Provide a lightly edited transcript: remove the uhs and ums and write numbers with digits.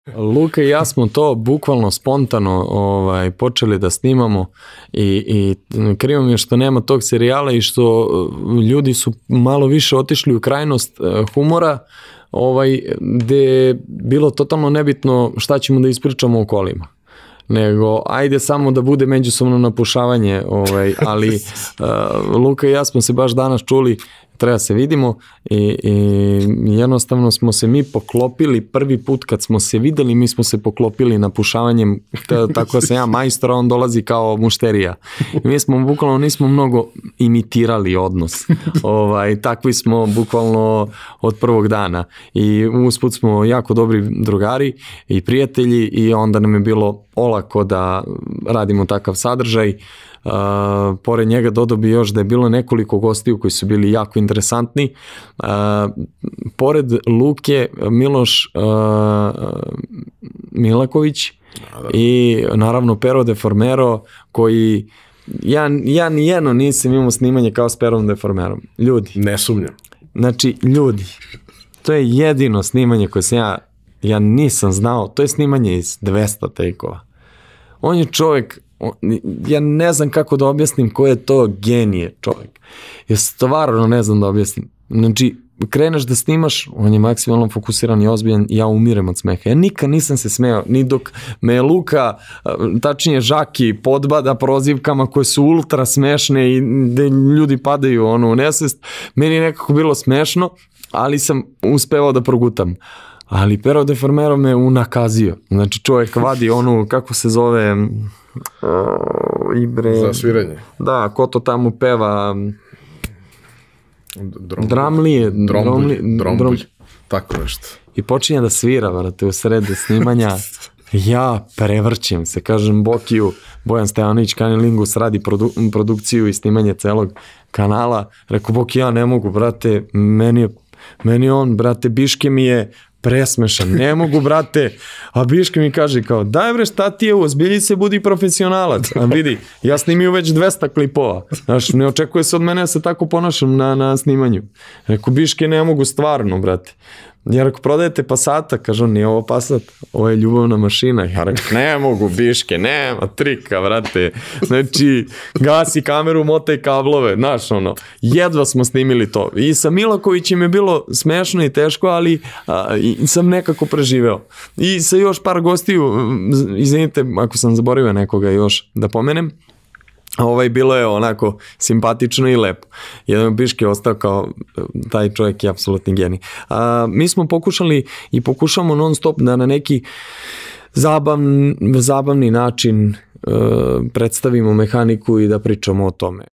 Luka i ja smo to bukvalno spontano počeli da snimamo i krivo mi je što nema tog serijala i što ljudi su malo više otišli u krajnost humora, gde je bilo totalno nebitno šta ćemo da ispričamo o kolima. Nego, ajde samo da bude međusobno napušavanje, ali Luka i ja smo se baš danas čuli, treba se vidimo i jednostavno smo se mi poklopili, prvi put kad smo se videli, mi smo se poklopili napušavanjem, tako da sam ja majstor, a on dolazi kao mušterija. I mi smo bukvalno nismo mnogo imitirali odnos, takvi smo bukvalno od prvog dana i usput smo jako dobri drugari i prijatelji i onda nam je bilo olako da radimo takav sadržaj. Pored njega dodao bi još da je bilo nekoliko gostiju koji su bili jako interesantni. Pored Luke, Miloš Milaković i naravno Pero Deformero, koji ja nijedno nisam imao snimanje kao s Perom Deformerom. Ljudi. Ne sumnjam. Znači, ljudi, to je jedino snimanje koje sam ja nisam znao, to je snimanje iz 200 take-ova. On je čovjek, ja ne znam kako da objasnim ko je to genije čovjek. Ja stvarno ne znam da objasnim. Znači, kreneš da snimaš, on je maksimalno fokusiran i ozbiljan i ja umirem od smeha. Ja nikad nisam se smejao, ni dok me Luka, tačnije Žaki, podbada prozivkama koje su ultra smešne i gde ljudi padaju u nesvest. Meni je nekako bilo smešno, ali sam uspevao da progutam. Ali Pero Deformero me unakazio. Znači, čovjek vadi onu, kako se zove... Za sviranje. Da, ko to tamo peva... Dramlije. Drombulj. Tako nešto. I počinje da svira, vrate, u srede snimanja. Ja prevrćem se, kažem Bokiju, Bojan Stojanović, Kanilingus, radi produkciju i snimanje celog kanala. Rekao, Boki, ja ne mogu, brate, meni on, brate, Biške mi je presmešan, ne mogu, brate, a Biške mi kaže kao, daj bre, šta ti je, ozbilji se, budi profesionalac, a vidi, ja snimio već 200 klipova, znaš, ne očekuje se od mene da se tako ponašam na snimanju. Rekao, Biške, ne mogu stvarno, brate. Ja rekao, prodajete Passata, kaže on, nije ovo Passat, ovo je ljubavna mašina. Ja rekao, ne mogu, Biške, nema trika, vrate. Znači, gasi kameru, motaj kablove, znaš, jedva smo snimili to. I sa Milakovićem je bilo smešno i teško, ali sam nekako preživeo. I sa još par gostiju, izvinite, ako sam zaboravio nekoga još da pomenem, bilo je onako simpatično i lepo. Jedan Biške je ostao kao taj čovjek je apsolutni genij. Mi smo pokušali i pokušamo non stop da na neki zabavni način predstavimo mehaniku i da pričamo o tome.